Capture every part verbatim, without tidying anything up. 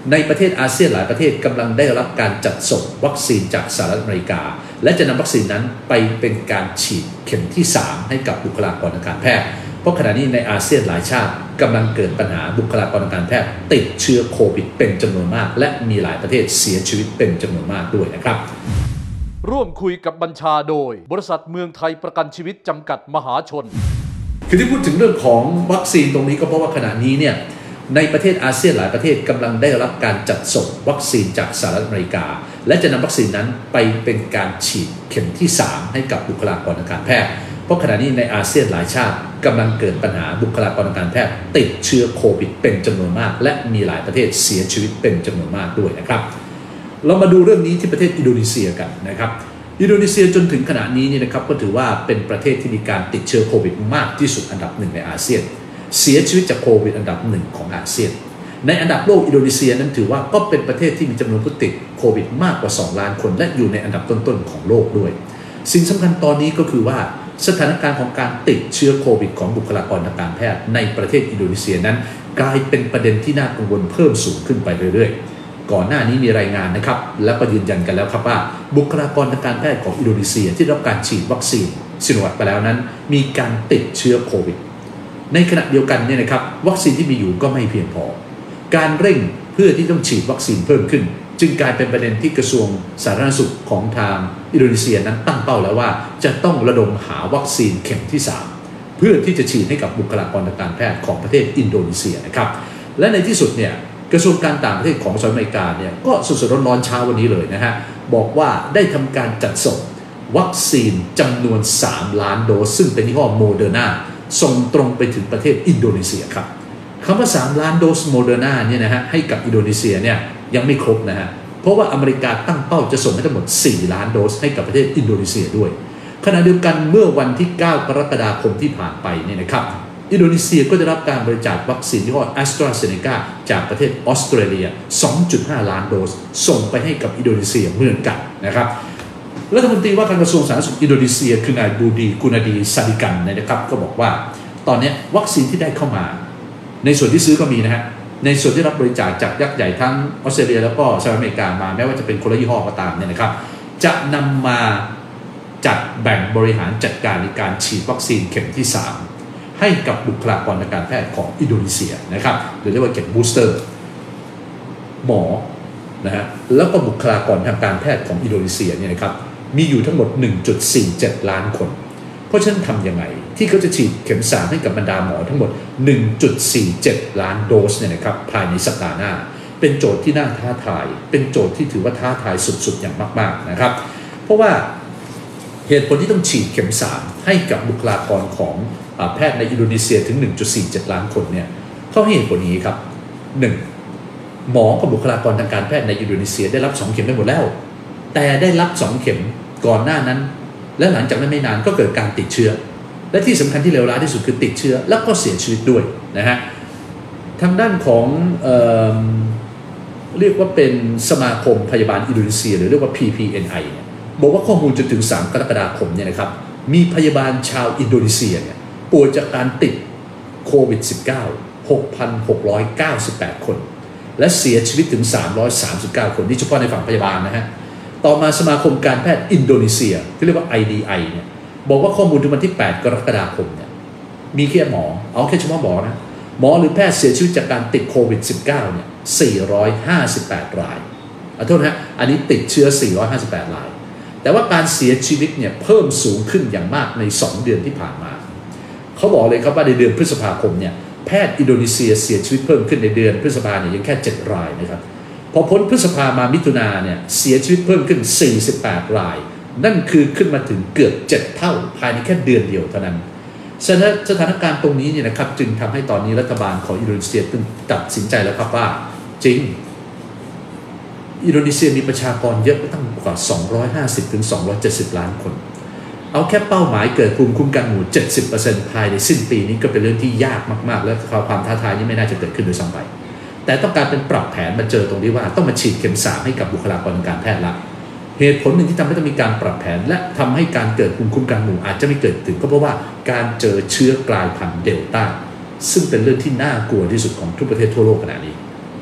ในประเทศอาเซียนหลายประเทศกำลังได้รับการจัดส่งวัคซีนจากสหรัฐอเมริกาและจะนำวัคซีนนั้นไปเป็นการฉีดเข็มที่สามให้กับบุคลากรทางการแพทย์เพราะขณะนี้ในอาเซียนหลายชาติกำลังเกิดปัญหาบุคลากรทางการแพทย์ติดเชื้อโควิดเป็นจำนวนมากและมีหลายประเทศเสียชีวิตเป็นจำนวนมากด้วยนะครับร่วมคุยกับบัญชาโดยบริษัทเมืองไทยประกันชีวิตจำกัดมหาชนคือที่พูดถึงเรื่องของวัคซีนตรงนี้ก็เพราะว่าขณะนี้เนี่ยในประเทศอาเซียนหลายประเทศกำลังได้รับการจัดส่งวัคซีนจากสหรัฐอเมริกาและจะนำวัคซีนนั้นไปเป็นการฉีดเข็มที่สามให้กับบุคลากรทางการแพทย์เพราะขณะนี้ในอาเซียนหลายชาติกำลังเกิดปัญหาบุคลากรทางการแพทย์ติดเชื้อโควิดเป็นจำนวนมากและมีหลายประเทศเสียชีวิตเป็นจำนวนมากด้วยนะครับเรามาดูเรื่องนี้ที่ประเทศอินโดนีเซียกันนะครับอินโดนีเซียจนถึงขณะนี้นี่นะครับก็ถือว่าเป็นประเทศที่มีการติดเชื้อโควิดมากที่สุดอันดับหนึ่งในอาเซียนเสียชีวิตจากโควิดอันดับหนึ่งของอาเซียนในอันดับโลกอินโดนีเซียนั้นถือว่าก็เป็นประเทศที่มีจำนวนผู้ติดโควิดมากกว่าสองล้านคนและอยู่ในอันดับต้นๆของโลกด้วยสิ่งสำคัญตอนนี้ก็คือว่าสถานการณ์ของการติดเชื้อโควิดของบุคลากรทางการแพทย์ในประเทศอินโดนีเซียนั้นกลายเป็นประเด็นที่น่ากังวลเพิ่มสูงขึ้นไปเรื่อยๆก่อนหน้านี้มีรายงานนะครับแล้วก็ยืนยันกันแล้วครับว่าบุคลากรทางการแพทย์ของอินโดนีเซียที่รับการฉีดวัคซีนซิโนแวคไปแล้วนั้นมีการติดเชื้อโควิดในขณะเดียวกันเนี่ยนะครับวัคซีนที่มีอยู่ก็ไม่เพียงพอการเร่งเพื่อที่ต้องฉีดวัคซีนเพิ่มขึ้นจึงกลายเป็นประเด็นที่กระทรวงสาธารณสุขของทางอินโดนีเซียนั้นตั้งเป้าแล้วว่าจะต้องระดมหาวัคซีนเข็มที่สามเพื่อที่จะฉีดให้กับบุคลากรทางการแพทย์ของประเทศอินโดนีเซียนะครับและในที่สุดเนี่ยกระทรวงการต่างประเทศของสหรัฐอเมริกาเนี่ยก็สดๆร้อนๆเช้าวันนี้เลยนะฮะบอกว่าได้ทำการจัดส่งวัคซีนจำนวนสามล้านโดสซึ่งเป็นยี่ห้อโมเดอร์นาส่งตรงไปถึงประเทศอินโดนีเซียครับคำว่าสามล้านโดสโมเดอร์นาเนี่ยนะฮะให้กับอินโดนีเซียเนี่ยยังไม่ครบนะฮะเพราะว่าอเมริกาตั้งเป้าจะส่งให้ทั้งหมดสี่ล้านโดสให้กับประเทศอินโดนีเซียด้วยขณะเดียวกันเมื่อวันที่เก้ากรกฎาคมที่ผ่านไปเนี่ยนะครับอินโดนีเซียก็ได้รับการบริจาควัคซีนยี่ห้อ AstraZeneca จากประเทศออสเตรเลีย สองจุดห้า ล้านโดสส่งไปให้กับอินโดนีเซียเหมือนกันนะครับรัฐมนตรีว่าการกระทรวงสาธารณสุขอินโดนีเซียคือนายบูดีกุนาดีซาดิกันนะครับก็บอกว่าตอนนี้วัคซีนที่ได้เข้ามาในส่วนที่ซื้อก็มีนะฮะในส่วนที่รับบริจาคจากยักษ์ใหญ่ทั้งออสเตรเลียแล้วก็สหรัฐอเมริกามาแม้ว่าจะเป็นคนละยี่ห้อก็ตามเนี่ยนะครับจะนำมาจัดแบ่งบริหารจัดการในการฉีดวัคซีนเข็มที่สามให้กับบุคลากรทางการแพทย์ของอินโดนีเซียนะครับหรือเรียกว่าเข็มบูสเตอร์หมอนะฮะแล้วก็บุคลากรทางการแพทย์ของอินโดนีเซียเนี่ยนะครับมีอยู่ทั้งหมด หนึ่งจุดสี่เจ็ด ล้านคนเพราะฉะนั้นทำยังไงที่เขาจะฉีดเข็มสามให้กับบรรดาหมอทั้งหมด หนึ่งจุดสี่เจ็ด ล้านโดสเนี่ยนะครับภายในสัปดาห์หน้าเป็นโจทย์ที่น่าท้าทายเป็นโจทย์ที่ถือว่าท้าทายสุดๆอย่างมากๆนะครับเพราะว่าเหตุผลที่ต้องฉีดเข็มสามให้กับบุคลากรของแพทย์ในอินโดนีเซียถึง หนึ่งจุดสี่เจ็ด ล้านคนเนี่ยเขาให้เหตุผลนี้ครับหนึ่งหมอกับบุคลากรทางการแพทย์ในอินโดนีเซียได้รับสองเข็มไปหมดแล้วแต่ได้รับสองเข็มก่อนหน้านั้นและหลังจากนั้นไม่นานก็เกิดการติดเชื้อและที่สำคัญที่เลวร้ายที่สุดคือติดเชื้อแล้วก็เสียชีวิตด้วยนะฮะทางด้านของเอ่อเรียกว่าเป็นสมาคมพยาบาลอินโดนีเซียหรือเรียกว่า พี พี เอ็น ไอ เนี่ยบอกว่าข้อมูลจนถึงสามกรกฎาคมเนี่ยนะครับมีพยาบาลชาวอินโดนีเซียเนี่ยป่วยจากการติดโควิด สิบเก้า หกพันหกร้อยเก้าสิบแปด คนและเสียชีวิตถึงสามร้อยสามสิบเก้าคนนี่เฉพาะในฝั่งพยาบาลนะฮะต่อมาสมาคมการแพทย์อินโดนีเซียที่เรียกว่า ไอ ดี ไอ เนี่ยบอกว่าข้อมูลถึงวันที่แปดกรกฎาคมเนี่ยมีแค่หมอเอาแค่เฉพาะหมอนะหมอหรือแพทย์เสียชีวิตจากการติดโควิด สิบเก้า เนี่ยสี่ร้อยห้าสิบแปดรายขอโทษนะฮะอันนี้ติดเชื้อสี่ร้อยห้าสิบแปดรายแต่ว่าการเสียชีวิตเนี่ยเพิ่มสูงขึ้นอย่างมากในสองเดือนที่ผ่านมาเขาบอกเลยครับว่าในเดือนพฤษภาคมเนี่ยแพทย์อินโดนีเซียเสียชีวิตเพิ่มขึ้นในเดือนพฤษภาเนี่ยยังแค่เจ็ดรายนะครับพอพ้นพฤษภามามิถุนาเนี่ยเสียชีวิตเพิ่มขึ้นสี่สิบแปดรายนั่นคือขึ้นมาถึงเกือบเจ็ดเท่าภายในแค่เดือนเดียวเท่านั้นสถานการณ์ตรงนี้เนี่ยนะครับจึงทำให้ตอนนี้รัฐบาลของอินโดนีเซียต้องตัดสินใจแล้วครับว่าจริงอินโดนีเซียมีประชากรเยอะตั้งกว่าสองร้อยห้าสิบถึงสองร้อยเจ็ดสิบล้านคนเอาแค่เป้าหมายเกิดภูมิคุ้มกันหมู่ เจ็ดสิบเปอร์เซ็นต์ ภายในสิ้นปีนี้ก็เป็นเรื่องที่ยากมากๆและความท้าทายนี้ไม่น่าจะเกิดขึ้นโดยซ้ำไปแต่ต้องการเป็นปรับแผนมาเจอตรงที่ว่าต้องมาฉีดเข็มสามให้กับบุคลากรทางการแพทย์ละเหตุผลหนึ่งที่ทำให้ต้องมีการปรับแผนและทำให้การเกิดภูมิคุ้มกันหมู่อาจจะไม่เกิดถึงก็เพราะว่าการเจอเชื้อกลายพันธุ์เดลต้าซึ่งเป็นเรื่องที่น่ากลัวที่สุดของทุกประเทศทั่วโลกขณะนี้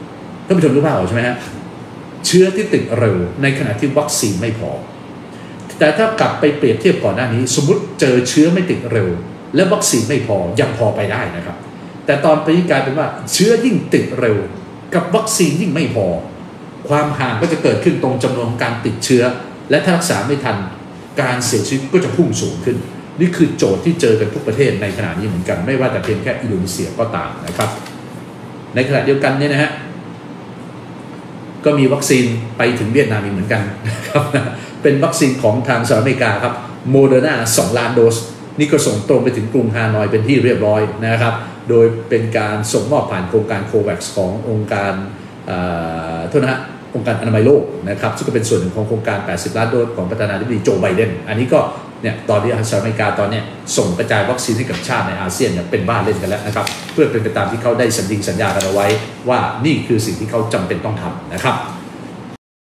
ท่านผู้ชมรู้เปล่าใช่ไหมฮะเชื้อที่ติดเร็วในขณะที่วัคซีนไม่พอแต่ถ้ากลับไปเปรียบเทียบก่อนหน้านี้สมมติเจอเชื้อไม่ติดเร็วและวัคซีนไม่พอยังพอไปได้นะครับแต่ตอนนี้กลายเป็นว่าเชื้อยิ่งติดเร็วกับวัคซีนยิ่งไม่พอความห่างก็จะเกิดขึ้นตรงจำนวนการติดเชื้อและถ้ารักษาไม่ทันการเสียชีวิตก็จะพุ่งสูงขึ้นนี่คือโจทย์ที่เจอกันทุกประเทศในขณะนี้เหมือนกันไม่ว่าแต่เพียงแค่อินโดนีเซียก็ตามนะครับในขณะเดียวกันเนี่ยนะฮะก็มีวัคซีนไปถึงเวียดนามอีกเหมือนกันนะครับเป็นวัคซีนของทางสหรัฐอเมริกาครับโมเดอร์นาสองล้านโดสนี่ก็ส่งตรงไปถึงกรุงฮานอยเป็นที่เรียบร้อยนะครับโดยเป็นการส่งมอบผ่านโครงการโควัคซ์ขององค์การโทษนะฮะองค์การอนามัยโลกนะครับซึ่งก็เป็นส่วนหนึ่งของโครงการแปดสิบล้านโดสของประธานาธิบดีโจไบเดนอันนี้ก็เนี่ยตอนนี้สหรัฐอเมริกาตอนนี้ส่งกระจายวัคซีนให้กับชาติในอาเซียนเนี่ยเป็นบ้าเล่นกันแล้วนะครับเพื่อเป็นไปตามที่เขาได้สัญญิงสัญญากันเอาไว้ว่านี่คือสิ่งที่เขาจำเป็นต้องทำนะครับ